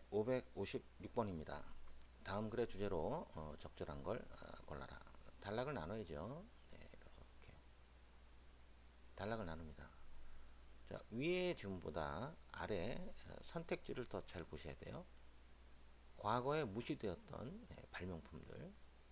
556번입니다. 다음 글의 주제로 적절한 걸 골라라. 단락을 나눠야죠. 네, 이렇게 단락을 나눕니다. 자, 위의 질문보다 아래 선택지를 더 잘 보셔야 돼요. 과거에 무시되었던 발명품들.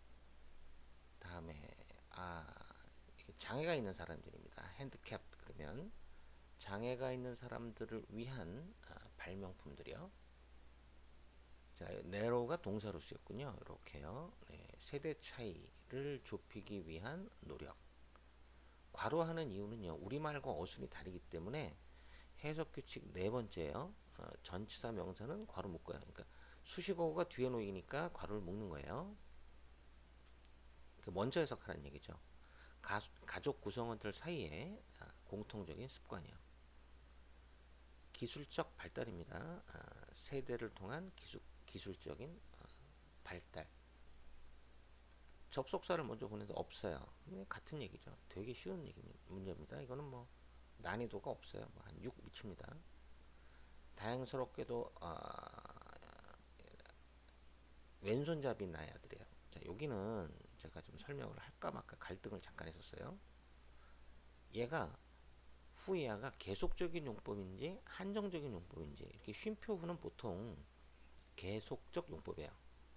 다음에 장애가 있는 사람들입니다. 핸디캡 그러면 장애가 있는 사람들을 위한 발명품들이요. 자, 네로가 동사로 쓰였군요. 이렇게요. 네, 세대 차이를 좁히기 위한 노력. 괄호하는 이유는요. 우리말과 어순이 다르기 때문에 해석 규칙 네 번째요. 전치사 명사는 괄호 묶어요. 그러니까 수식어가 뒤에 놓이니까 괄호를 묶는 거예요. 먼저 해석하라는 얘기죠. 가족 구성원들 사이에 공통적인 습관이요. 기술적 발달입니다. 세대를 통한 기술적인 발달. 접속사를 먼저 보내도 없어요. 같은 얘기죠. 되게 쉬운 문제입니다. 이거는 뭐 난이도가 없어요. 한 6 미칩니다. 다행스럽게도 왼손잡이 나의 아들이에요. 자, 여기는 제가 좀 설명을 할까 말까 갈등을 잠깐 했었어요. 얘가 후이야가 계속적인 용법인지 한정적인 용법인지 이렇게 쉼표 후는 보통 계속적 용법이에요.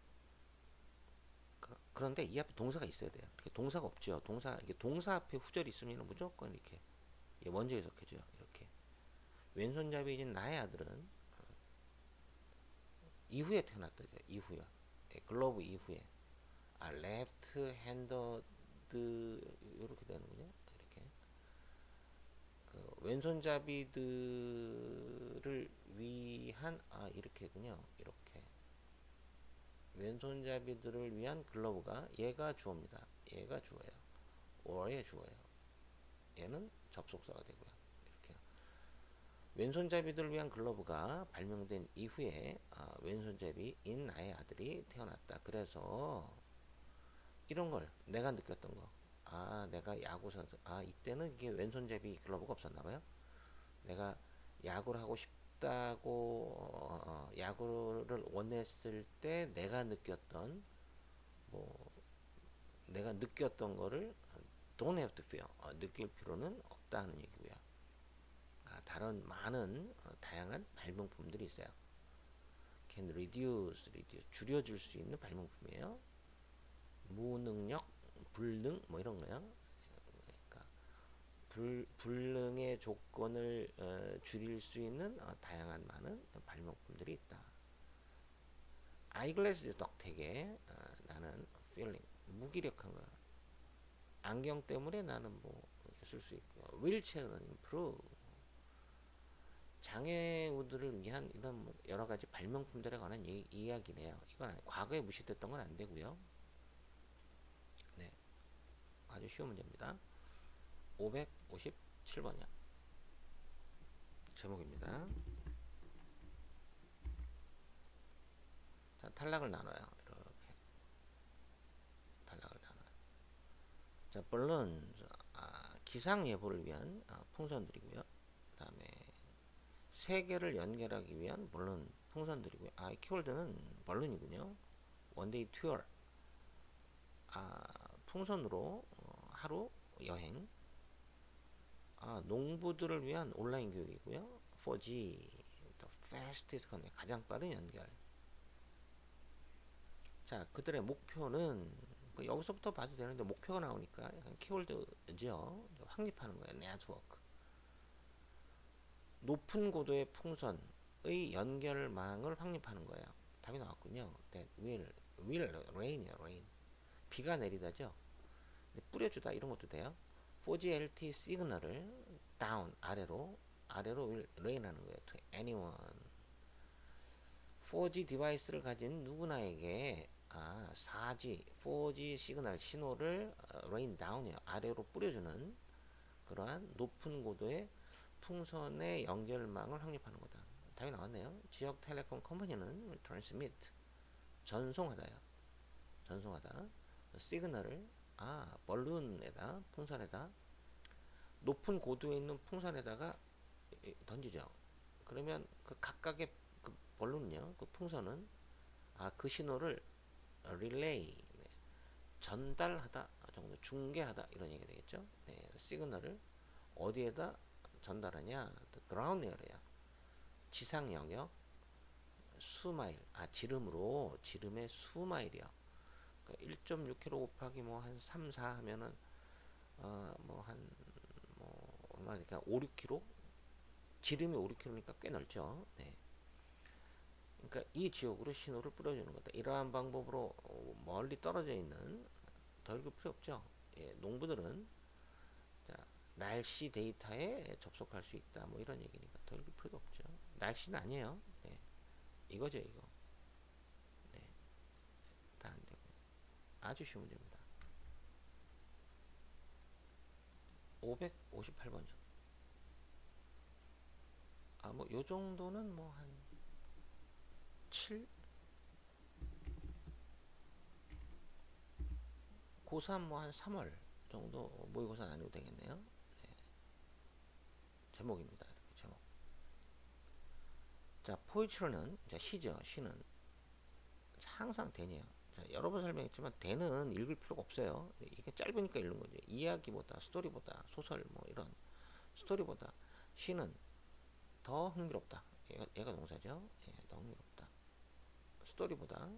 그런데 이 앞에 동사가 있어야 돼요. 이렇게 동사가 없죠. 이게 동사 앞에 후절이 있으면 무조건 이렇게 먼저 해석해줘요. 이렇게 왼손잡이인 나의 아들은 이후에 태어났다. 이후요. 글러브 이후에 레프트 핸더드 이렇게 되는군요. 이렇게 왼손잡이들을 위한 이렇게군요. 이렇게 왼손잡이들을 위한 글러브가 얘가 주어입니다. 얘가 주어예요. or의 주어예요. 얘는 접속사가 되고요. 이렇게 왼손잡이들을 위한 글러브가 발명된 이후에 왼손잡이인 나의 아들이 태어났다. 그래서 이런 걸 내가 느꼈던 거. 내가 야구 선수. 이때는 이게 왼손잡이 글러브가 없었나 봐요. 내가 야구를 하고 싶다고 야구를 원했을 때 내가 느꼈던 거를 don't have to feel 느낄 필요는 없다는 얘기고요. 다른 많은 다양한 발명품들이 있어요. can reduce 줄여줄 수 있는 발명품이에요. 무능력, 불능 뭐 이런 거요. 그러니까 불능의 조건을 줄일 수 있는 다양한 많은 발명품들이 있다. eyeglasses 덕택에 나는 feeling 무기력한 거. 안경 때문에 나는 뭐 쓸 수 있고 휠체어는 improve 장애우들을 위한 이런 여러 가지 발명품들에 관한 이야기네요. 이건 과거에 무시됐던 건 안 되고요. 네, 아주 쉬운 문제입니다. 557번이요. 제목입니다. 자, 탈락을 나눠요. 이렇게 탈락을 나눠요. 자, 물론 기상 예보를 위한 풍선들이고요. 그다음에 세계를 연결하기 위한 물론 풍선들이고요. 키워드는 벌룬이군요. 원데이 투어. 풍선으로 하루 여행. 농부들을 위한 온라인 교육이고요. 4G, the fastest connect, 가장 빠른 연결. 자, 그들의 목표는 여기서부터 봐도 되는데 목표가 나오니까 약간 키워드죠. 확립하는 거예요. 네트워크. 높은 고도의 풍선의 연결망을 확립하는 거예요. 답이 나왔군요. That will rain이요. rain. 비가 내리다죠. 뿌려주다 이런 것도 돼요. 4G LTE 시그널을 down 아래로 will rain 하는 거예요. To anyone. 4G 디바이스를 가진 누구나에게 4G 시그널 신호를 rain down이요. 아래로 뿌려주는 그러한 높은 고도의 풍선의 연결망을 확립하는 거다. 답이 나왔네요. 지역 텔레콤 컴퍼니는 transmit 전송하다요. 전송하다. 시그널을 벌룬에다 풍선에다 높은 고도에 있는 풍선에다가 던지죠. 그러면 그 각각의 그 본론은요, 그 풍선은 그 신호를 릴레이, 전달하다 정도, 중계하다 이런 얘기가 되겠죠. 시그널을 어디에다 전달하냐? 그라운드 에어야. 지상 영역 수마일. 지름의 수마일이요. 그러니까 1.6km 곱하기 뭐 한 3, 4 하면은 얼마니까 5, 6km? 지름이 5, 6km니까 꽤 넓죠. 네. 그러니까 이 지역으로 신호를 뿌려주는 거다. 이러한 방법으로 멀리 떨어져 있는, 더 읽을 필요 없죠. 농부들은 날씨 데이터에 접속할 수 있다. 뭐 이런 얘기니까 더 읽을 필요도 없죠. 날씨는 아니에요. 네. 이거죠, 이거. 네. 다 안 되고. 아주 쉬운 문제입니다. 558번이요. 요 정도는 뭐 한 7? 고3 뭐 한 3월 정도 모의고사 난이도 되겠네요. 네. 제목입니다. 이렇게 제목. 자, 포이치로는 시죠. 시는 항상 대니에요. 자, 여러 번 설명했지만 대는 읽을 필요가 없어요. 이게 짧으니까 읽는 거죠. 이야기보다, 스토리보다, 소설 뭐 이런 스토리보다 시는 더 흥미롭다. 얘가 동사죠. 더 흥미롭다. 스토리보다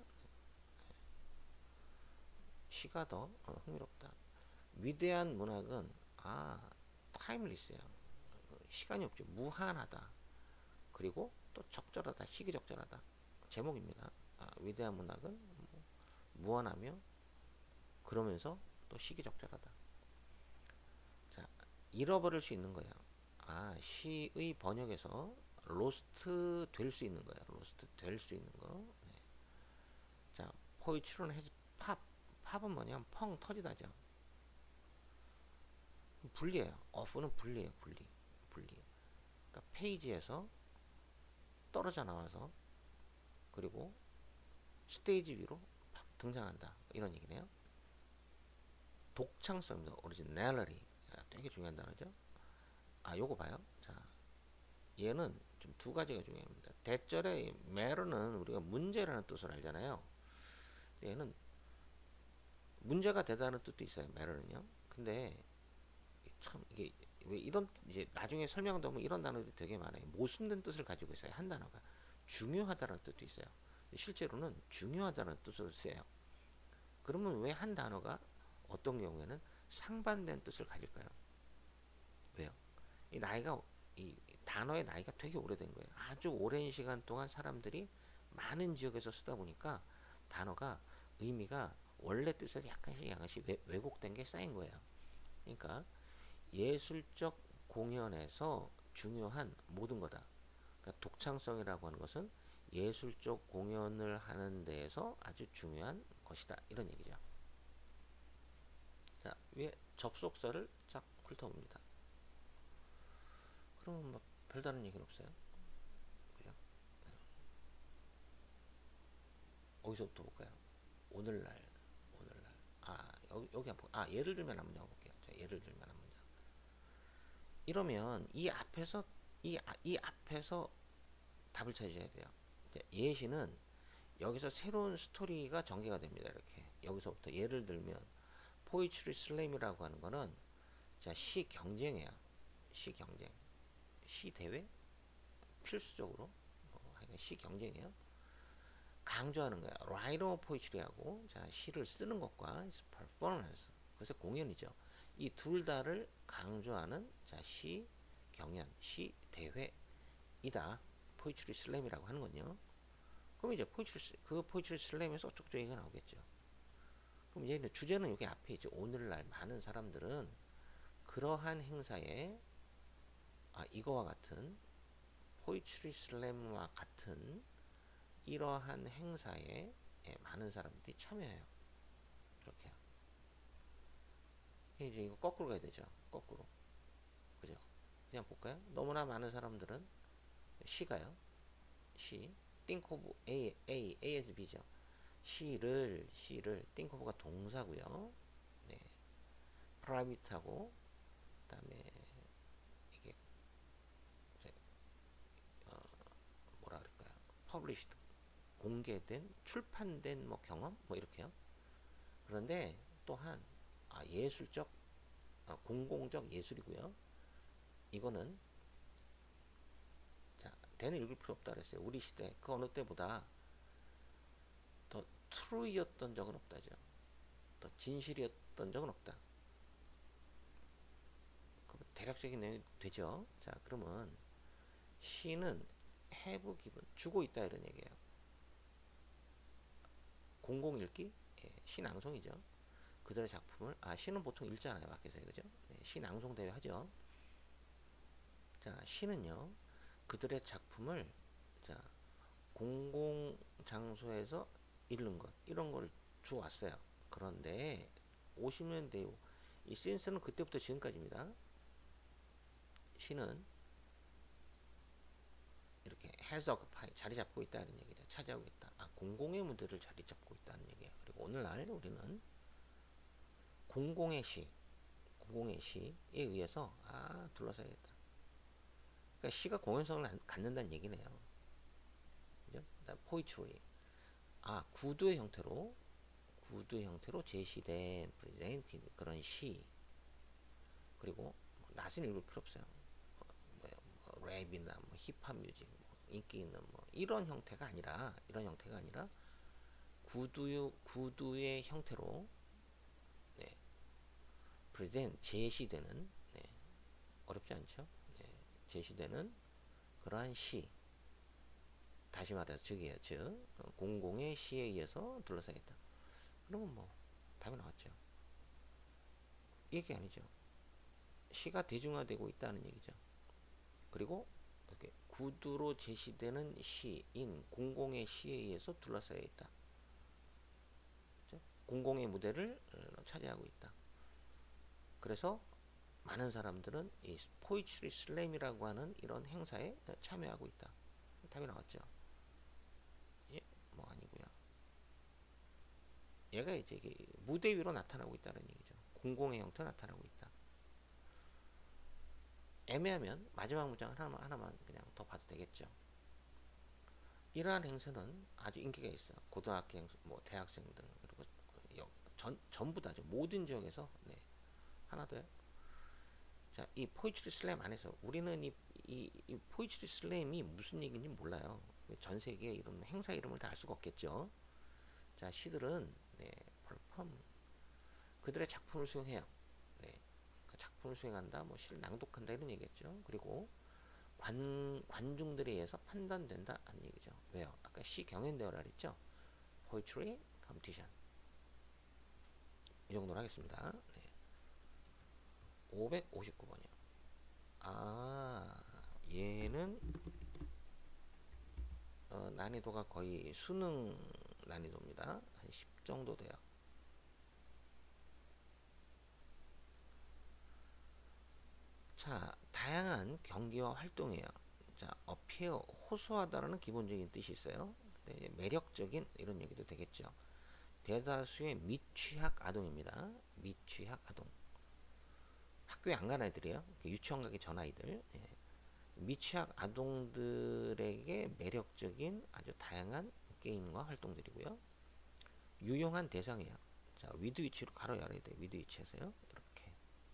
시가 더 흥미롭다. 위대한 문학은 타임리스예요. 시간이 없죠. 무한하다. 그리고 또 적절하다. 시기적절하다. 제목입니다. 위대한 문학은 무한하며 그러면서 또 시기적절하다. 자, 잃어버릴 수 있는 거예요. 시의 번역에서 로스트 될 수 있는 거예요. 로스트 될 수 있는 거. 네. 자, 포이치로는 해지 팝은 뭐냐면 펑 터지다죠. 분리예요. 어프는 분리예요. 분리. 그러니까 페이지에서 떨어져 나와서 그리고 스테이지 위로 팍 등장한다. 이런 얘기네요. 독창성입니다. 오리지널리티. 되게 중요한 단어죠. 요거 봐요. 자, 얘는 좀 두 가지가 중요합니다. 대절의 matter는 우리가 문제라는 뜻을 알잖아요. 얘는 문제가 되다는 뜻도 있어요. matter는요. 근데 참 이게 왜 이런 이제 나중에 설명하다 보면 이런 단어들이 되게 많아요. 모순된 뜻을 가지고 있어요. 한 단어가 중요하다는 뜻도 있어요. 실제로는 중요하다는 뜻으로 쓰여요. 그러면 왜 한 단어가 어떤 경우에는 상반된 뜻을 가질까요? 왜요? 이 단어의 나이가 되게 오래된 거예요. 아주 오랜 시간 동안 사람들이 많은 지역에서 쓰다 보니까 단어가 의미가 원래 뜻에서 약간씩 왜곡된 게 쌓인 거예요. 그러니까 예술적 공연에서 중요한 모든 거다. 그러니까 독창성이라고 하는 것은 예술적 공연을 하는 데에서 아주 중요한 것이다. 이런 얘기죠. 자, 위에 접속사를 쫙 훑어봅니다. 그러면 뭐 별다른 얘기는 없어요. 그죠? 어디서부터 볼까요? 오늘날. 여기 한번 예를 들면 한번 적어볼게요. 자, 예를 들면 한 문장. 이러면 이 앞에서 답을 찾으셔야 돼요. 예시는 여기서 새로운 스토리가 전개가 됩니다. 이렇게 여기서부터 예를 들면 포이트리 슬램이라고 하는 거는 시 경쟁이에요. 시 경쟁, 시 대회 필수적으로 시 경쟁이에요. 강조하는 거야. 라이터 포이트리하고 시를 쓰는 것과 퍼포먼스, 그래서 공연이죠. 이 둘 다를 강조하는 시 경연, 시 대회이다. 포이트리 슬램이라고 하는 건요. 그럼 이제 포이트리 슬램에서 어쩌고 얘기가 나오겠죠. 그럼 얘는 주제는 여기 앞에 있죠. 오늘날 많은 사람들은 그러한 행사에 이거와 같은 포이트리 슬램과 같은 이러한 행사에 많은 사람들이 참여해요. 이렇게요. 이제 이거 거꾸로 가야 되죠. 거꾸로. 그죠? 그냥 볼까요? 너무나 많은 사람들은 시가요. 시 think of A as B죠. 시를 think of가 동사고요. 네. private하고 그다음에 이게 뭐라 그럴까요? published, 공개된, 출판된 뭐 경험 뭐 이렇게요. 그런데 또한 예술적, 공공적 예술이고요. 이거는 자, 대는 읽을 필요 없다 그랬어요. 우리 시대 그 어느 때보다 더 true였던 적은 없다죠. 더 진실이었던 적은 없다. 대략적인 내용이 되죠. 자, 그러면 시는 have given, 주고 있다 이런 얘기예요. 공공읽기, 시낭송이죠. 그들의 작품을, 시는 보통 읽잖아요, 밖에서. 그죠? 시낭송 대회 하죠. 자, 시는요, 그들의 작품을, 자, 공공 장소에서 읽는 것, 이런 걸 주어왔어요. 그런데 50년대 후, 이 센스는 그때부터 지금까지입니다. 시는 이렇게 has occupy, 자리 잡고 있다는 얘기죠. 차지하고 있다. 공공의 무대를 자리 잡고 있다는 얘기예요. 그리고 오늘날 우리는 공공의 시에 의해서 둘러싸여있다. 그러니까 시가 공연성을 갖는다는 얘기네요. 그죠? 포이트리, 구두의 형태로 제시된 프레젠티드 그런 시. 그리고 낯은 읽을 필요 없어요. 랩이나 힙합 뮤직, 인기 있는 이런 형태가 아니라 구두의 형태로 프레젠, 제시되는, 어렵지 않죠? 제시되는 그러한 시. 다시 말해서 즉 공공의 시에 의해서 둘러싸여 있다. 그러면 답이 나왔죠. 얘기 아니죠. 시가 대중화되고 있다는 얘기죠. 그리고 이렇게 구두로 제시되는 시인 공공의 시에 의해서 둘러싸여 있다. 그렇죠? 공공의 무대를 차지하고 있다. 그래서 많은 사람들은 이 포이트리 슬램이라고 하는 이런 행사에 참여하고 있다. 답이 나왔죠. 아니고요. 얘가 이제 무대 위로 나타나고 있다는 얘기죠. 공공의 형태 나타나고 있다. 애매하면 마지막 문장 하나만 그냥 더 봐도 되겠죠. 이러한 행사는 아주 인기가 있어요. 고등학생, 대학생 등 그리고 전부 다죠. 모든 지역에서. 하나 더요. 자, 이 포이트리 슬램 안에서 우리는 이 포이트리 슬램이 무슨 얘기인지 몰라요. 전 세계 이런 행사 이름을 다 알 수가 없겠죠. 자, 시들은 퍼폼, 그들의 작품을 수행해요. 작품을 수행한다, 시를 낭독한다 이런 얘기겠죠. 그리고 관중들에 의해서 판단된다 하는 얘기죠. 왜요? 아까 시 경연대회라 그랬죠. Poetry Competition. 이 정도로 하겠습니다. 559번이요. 얘는 난이도가 거의 수능 난이도입니다. 한 10 정도 돼요. 자, 다양한 경기와 활동이에요. 자, appear, 호소하다라는 기본적인 뜻이 있어요. 매력적인 이런 얘기도 되겠죠. 대다수의 미취학 아동입니다. 미취학 아동. 학교에 안 간 아이들이에요. 유치원 가기 전 아이들. 미취학 아동들에게 매력적인 아주 다양한 게임과 활동들이고요. 유용한 대상이에요. 자, 위드 위치로 가로 열어야 돼요. 위드 위치에서요. 이렇게.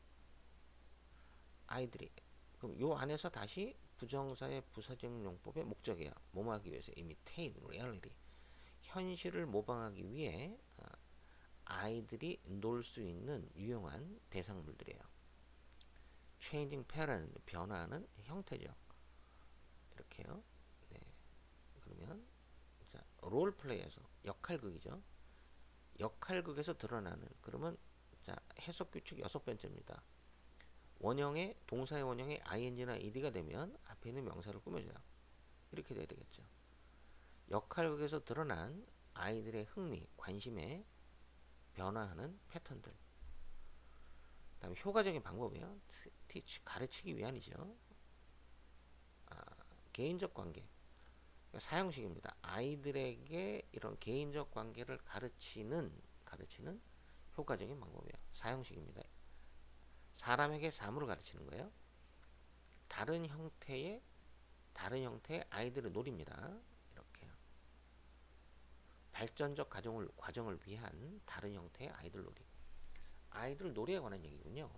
아이들이. 그럼 요 안에서 다시 부정사의 부사적 용법의 목적이에요. 뭐뭐 하기 위해서. imitate reality. 현실을 모방하기 위해 아이들이 놀 수 있는 유용한 대상물들이에요. changing pattern, 변화하는 형태죠. 이렇게요. 그러면 자, 롤플레이에서 역할극이죠. 역할극에서 드러나는. 그러면 자, 해석 규칙 6번째입니다. 원형의 동사의 원형에 ing나 ed가 되면 앞에 있는 명사를 꾸며줘요. 이렇게 돼야 되겠죠. 역할극에서 드러난 아이들의 흥미, 관심에 변화하는 패턴들. 다음에 효과적인 방법이에요. teach, 가르치기 위한이죠. 개인적 관계. 사형식입니다. 아이들에게 이런 개인적 관계를 가르치는 효과적인 방법이에요. 사형식입니다. 사람에게 사물을 가르치는 거예요. 다른 형태의 아이들을 노립니다. 이렇게요. 발전적 과정을 위한 다른 형태의 아이들 놀이. 아이들 놀이에 관한 얘기군요.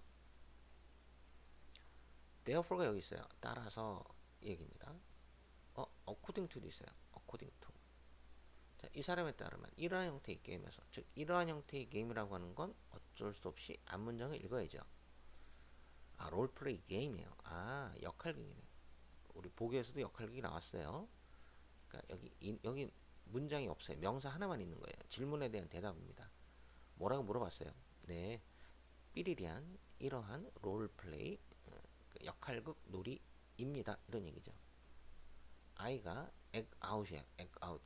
Therefore가 여기 있어요. 따라서 얘기입니다. according to도 있어요. according to. 자, 이 사람에 따르면 이러한 형태의 게임에서, 즉 이러한 형태의 게임이라고 하는 건 어쩔 수 없이 앞문장을 읽어야죠. 롤플레이 게임이에요. 역할극이네. 우리 보기에서도 역할극이 나왔어요. 그러니까 여기 문장이 없어요. 명사 하나만 있는 거예요. 질문에 대한 대답입니다. 뭐라고 물어봤어요? 네, 삐리리한 이러한 롤플레이 역할극 놀이입니다. 이런 얘기죠. 아이가 액아웃이에요. 액아웃.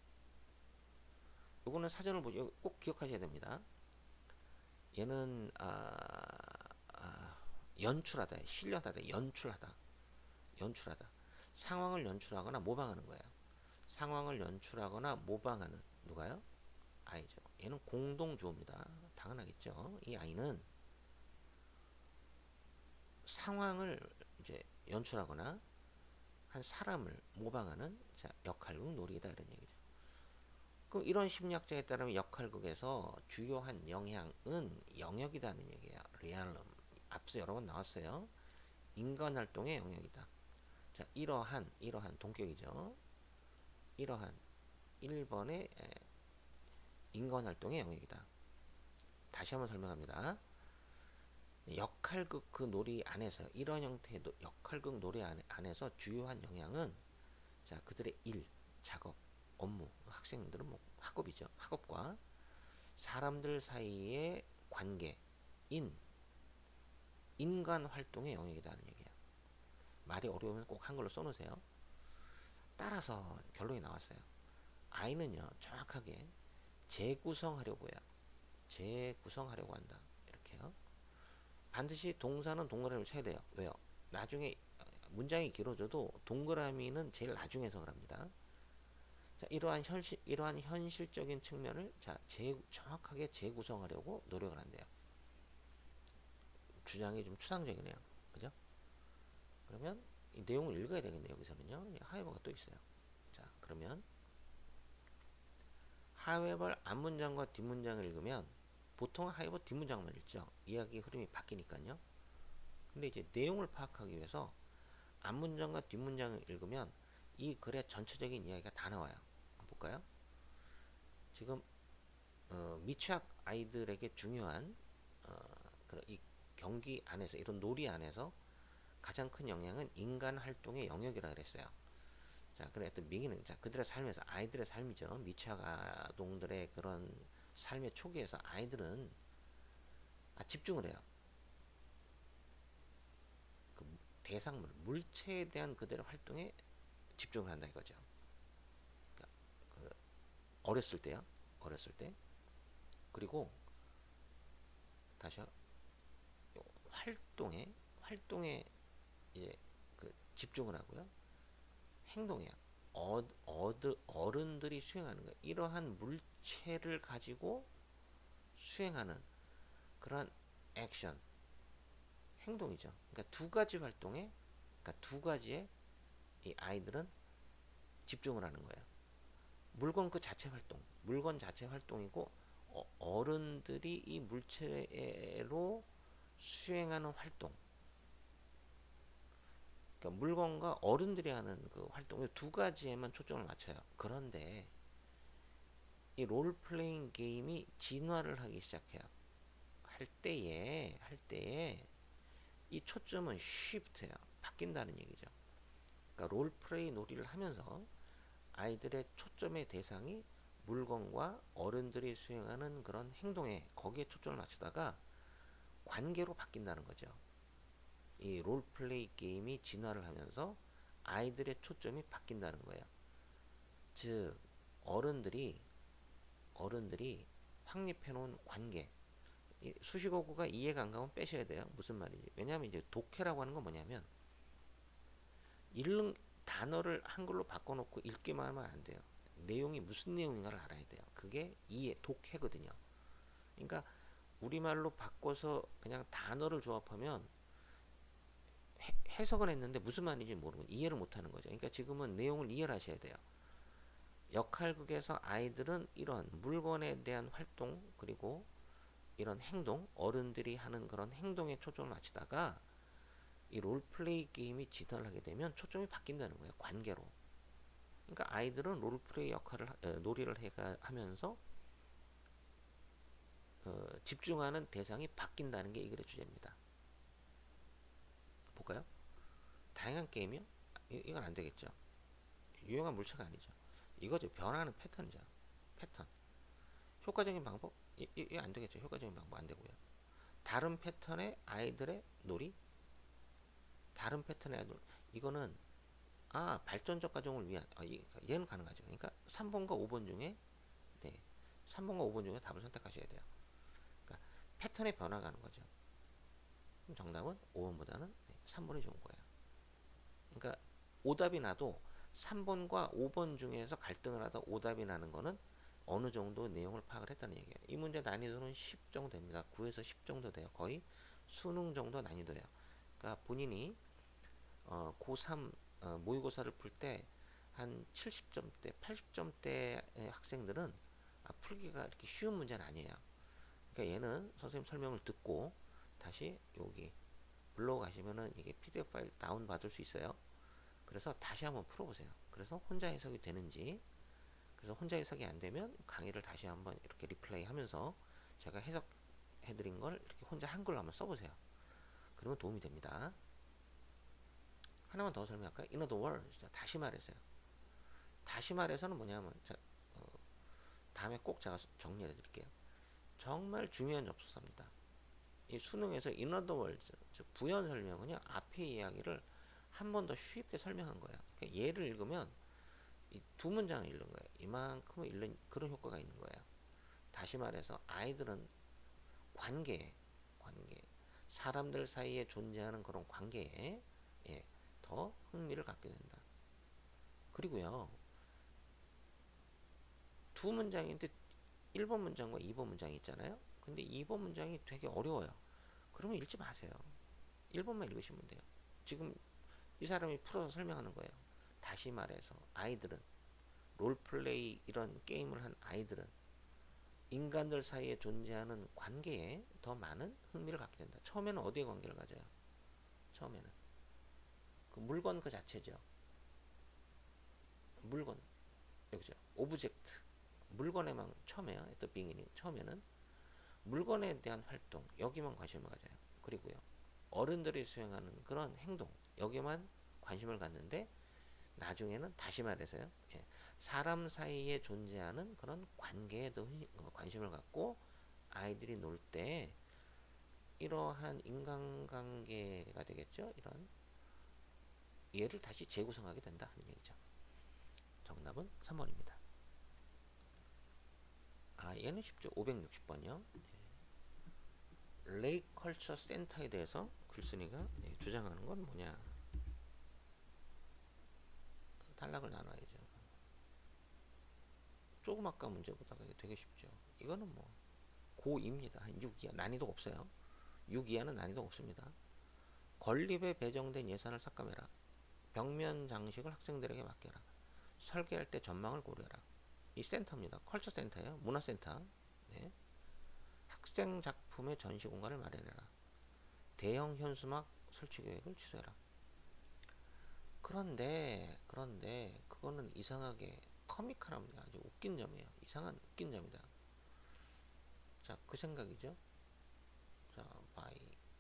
요거는 사전을 보죠. 꼭 기억하셔야 됩니다. 얘는 연출하다, 실려하다, 연출하다. 상황을 연출하거나 모방하는 거예요. 상황을 연출하거나 모방하는 누가요? 아이죠. 얘는 공동주어입니다. 당연하겠죠. 이 아이는 상황을 이제 연출하거나 한 사람을 모방하는 역할극 놀이다 이런 얘기죠. 그럼 이런 심리학자에 따르면 역할극에서 주요한 영향은 영역이다는 얘기예요. 리얼럼. 앞서 여러 번 나왔어요. 인간 활동의 영역이다. 자, 이러한 동격이죠. 이러한 1번의 인간 활동의 영역이다. 다시 한번 설명합니다. 역할극 그 놀이 안에서 이런 형태의 역할극 놀이 안에서 주요한 영향은 자, 그들의 일, 작업, 업무, 학생들은 뭐 학업이죠. 학업과 사람들 사이의 관계, 인간 활동의 영역이라는 얘기예요. 말이 어려우면 꼭 한글로 써놓으세요. 따라서 결론이 나왔어요. 아이는요, 정확하게 재구성하려고 해요. 재구성하려고 한다. 이렇게요. 반드시 동사는 동그라미를 쳐야 돼요. 왜요? 나중에 문장이 길어져도 동그라미는 제일 나중에 해석을 합니다. 자, 이러한 현실적인 측면을 정확하게 재구성하려고 노력을 한대요. 주장이 좀 추상적이네요. 그죠? 그러면 이 내용을 읽어야 되겠네요. 여기서는요. 하이버가 또 있어요. 자, 그러면 하이버 앞문장과 뒷문장을 읽으면 보통 하이버 뒷문장만 읽죠. 이야기 흐름이 바뀌니까요. 근데 이제 내용을 파악하기 위해서 앞문장과 뒷문장을 읽으면 이 글의 전체적인 이야기가 다 나와요. 한번 볼까요? 지금 미취학 아이들에게 중요한 그런 이 경기 안에서 이런 놀이 안에서 가장 큰 영향은 인간 활동의 영역이라 그랬어요. 자, 그래 어떤 미기능, 자 그들의 삶에서 아이들의 삶이죠. 미취학 아동들의 그런 삶의 초기에서 아이들은 집중을 해요. 그 대상물, 물체에 대한 그들의 활동에 집중을 한다 이거죠. 그러니까 그 어렸을 때요. 어렸을 때. 그리고 다시요. 활동에 이제 그 집중을 하고요. 행동이야. 어른들이 수행하는 거예요. 이러한 물체를 가지고 수행하는 그런 액션, 행동이죠. 그러니까 두 가지 활동에, 그러니까 두 가지에 이 아이들은 집중을 하는 거예요. 물건 그 자체 활동, 물건 자체 활동이고 어른들이 이 물체로 수행하는 활동. 그러니까 물건과 어른들이 하는 그 활동 두 가지에만 초점을 맞춰요. 그런데 이 롤플레잉 게임이 진화를 하기 시작해요. 할 때에 이 초점은 쉬프트예요. 바뀐다는 얘기죠. 그러니까 롤플레이 놀이를 하면서 아이들의 초점의 대상이 물건과 어른들이 수행하는 그런 행동에 거기에 초점을 맞추다가 관계로 바뀐다는 거죠. 이 롤플레이 게임이 진화를 하면서 아이들의 초점이 바뀐다는 거예요. 즉 어른들이 확립해 놓은 관계, 수식어구가 이해가 안 가면 빼셔야 돼요. 무슨 말인지. 왜냐하면 이제 독해라고 하는 건 뭐냐면 읽는 단어를 한글로 바꿔놓고 읽기만 하면 안 돼요. 내용이 무슨 내용인가를 알아야 돼요. 그게 독해거든요. 그러니까 우리말로 바꿔서 그냥 단어를 조합하면 해석은 했는데 무슨 말인지 모르고 이해를 못하는 거죠. 그러니까 지금은 내용을 이해를 하셔야 돼요. 역할극에서 아이들은 이런 물건에 대한 활동 그리고 이런 행동, 어른들이 하는 그런 행동에 초점을 맞추다가 이 롤플레이 게임이 진화를 하게 되면 초점이 바뀐다는 거예요. 관계로. 그러니까 아이들은 롤플레이 역할을 놀이를 하면서 집중하는 대상이 바뀐다는 게 이 글의 주제입니다. 볼까요? 다양한 게임이요? 이건 안 되겠죠. 유용한 물체가 아니죠. 이거죠. 변화하는 패턴이죠. 패턴. 효과적인 방법? 이거 안 되겠죠. 효과적인 방법 안 되고요. 다른 패턴의 아이들의 놀이? 다른 패턴의 아이들. 이거는 발전적 과정을 위한 얘는 가능하죠. 그러니까 3번과 5번 중에 3번과 5번 중에 답을 선택하셔야 돼요. 그러니까 패턴의 변화가 하는 거죠. 그럼 정답은 5번보다는 3번이 좋은 거예요. 그러니까 오답이 나도 3번과 5번 중에서 갈등을 하다 오답이 나는 거는 어느 정도 내용을 파악을 했다는 얘기예요. 이 문제 난이도는 10 정도 됩니다. 9에서 10 정도 돼요. 거의 수능 정도 난이도예요. 그러니까 본인이 고3 모의고사를 풀 때 한 70점대, 80점대의 학생들은 풀기가 이렇게 쉬운 문제는 아니에요. 그러니까 얘는 선생님 설명을 듣고 다시 여기 블로그 가시면은 이게 PDF 파일 다운 받을 수 있어요. 그래서 다시 한번 풀어보세요. 그래서 혼자 해석이 되는지, 그래서 혼자 해석이 안 되면 강의를 다시 한번 이렇게 리플레이 하면서 제가 해석해드린 걸 이렇게 혼자 한글로 한번 써보세요. 그러면 도움이 됩니다. 하나만 더 설명할까요? In other words, 다시 말해서요. 다시 말해서는 뭐냐면, 다음에 꼭 제가 정리해 드릴게요. 정말 중요한 접속사입니다. 이 수능에서 in other words, 즉 부연 설명은요, 앞의 이야기를 한 번 더 쉽게 설명한 거예요. 그러니까 얘를 읽으면 이 두 문장을 읽는 거예요. 이만큼을 읽는 그런 효과가 있는 거예요. 다시 말해서 아이들은 관계, 사람들 사이에 존재하는 그런 관계에 더 흥미를 갖게 된다. 그리고요, 두 문장인데 1번 문장과 2번 문장이 있잖아요. 근데 2번 문장이 되게 어려워요. 그러면 읽지 마세요. 1번만 읽으시면 돼요. 지금 이 사람이 풀어서 설명하는 거예요. 다시 말해서 아이들은 롤플레이 이런 게임을 한 아이들은 인간들 사이에 존재하는 관계에 더 많은 흥미를 갖게 된다. 처음에는 어디에 관계를 가져요? 처음에는 그 물건 그 자체죠. 물건 여기죠. 오브젝트 물건에만 처음에요. at the beginning 처음에는 물건에 대한 활동 여기만 관심을 가져요. 그리고요 어른들이 수행하는 그런 행동 여기만 관심을 갖는데 나중에는 다시 말해서요 사람 사이에 존재하는 그런 관계에 더 관심을 갖고 아이들이 놀 때 이러한 인간관계가 되겠죠. 이런 얘를 다시 재구성하게 된다 하는 얘기죠. 정답은 3번입니다. 얘는 쉽죠. 560번이요. 레이크 컬처 센터에 대해서 글쓴이가 주장하는 건 뭐냐. 단락을 나눠야죠. 조금 아까 문제보다 되게 쉽죠. 이거는 뭐 고2입니다. 한 6이하 난이도가 없어요. 6이하는 난이도가 없습니다. 건립에 배정된 예산을 삭감해라. 벽면 장식을 학생들에게 맡겨라. 설계할 때 전망을 고려해라. 이 센터입니다. 컬처 센터예요. 문화센터. 네. 학생 작품의 전시 공간을 마련해라. 대형 현수막 설치 계획을 취소해라. 그런데 그거는 이상하게 커미컬합니다. 아주 웃긴 점이에요. 이상한 웃긴 점이다. 자, 그 생각이죠. 자, 바이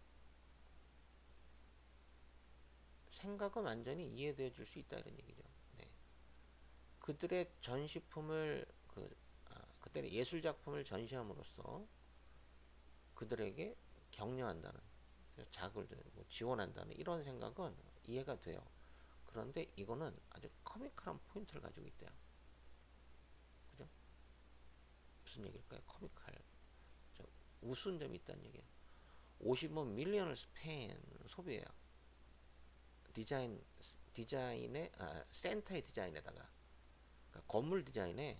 생각은 완전히 이해되어 줄 수 있다 이런 얘기죠. 네. 그들의 전시품을 그들의 예술 작품을 전시함으로써 그들에게 격려한다는 자극을 뭐 지원한다는 이런 생각은 이해가 돼요. 그런데 이거는 아주 커미컬한 포인트를 가지고 있대요. 그죠? 무슨 얘기일까요? 커미컬. 우스운 점이 있다는 얘기예요. 50원 밀리언을 스페인 소비해요. 디자인의 센터의 디자인에다가 그러니까 건물 디자인에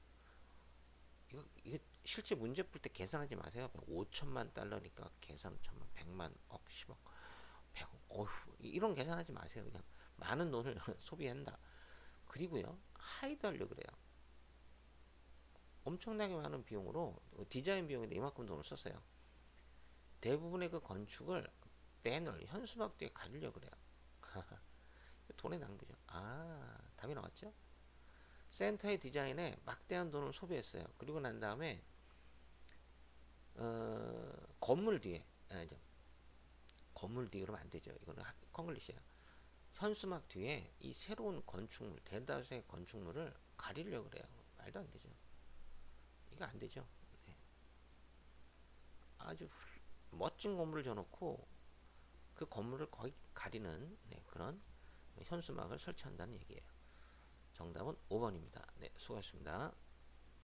이거 실제 문제 풀 때 계산하지 마세요. 5천만 달러니까 계산 1천만 100만 억 10억 100억 어휴 이런 계산하지 마세요. 그냥 많은 돈을 소비한다. 그리고요 하이드 하려고 그래요. 엄청나게 많은 비용으로 디자인 비용인데 이만큼 돈을 썼어요. 대부분의 그 건축을 배널, 현수막 뒤에 가리려고 그래요. 돈의 낭비죠. 아, 답이 나왔죠? 센터의 디자인에 막대한 돈을 소비했어요. 그리고 난 다음에 건물 뒤에 이제 건물 뒤에 그러면 안 되죠. 이거는 콩글리시예요. 현수막 뒤에 이 새로운 건축물, 대다수의 건축물을 가리려고 그래요. 말도 안 되죠. 이거 안 되죠. 네. 아주 멋진 건물을 줘놓고 그 건물을 거의 가리는 그런 현수막을 설치한다는 얘기예요. 정답은 5번입니다. 네, 수고하셨습니다.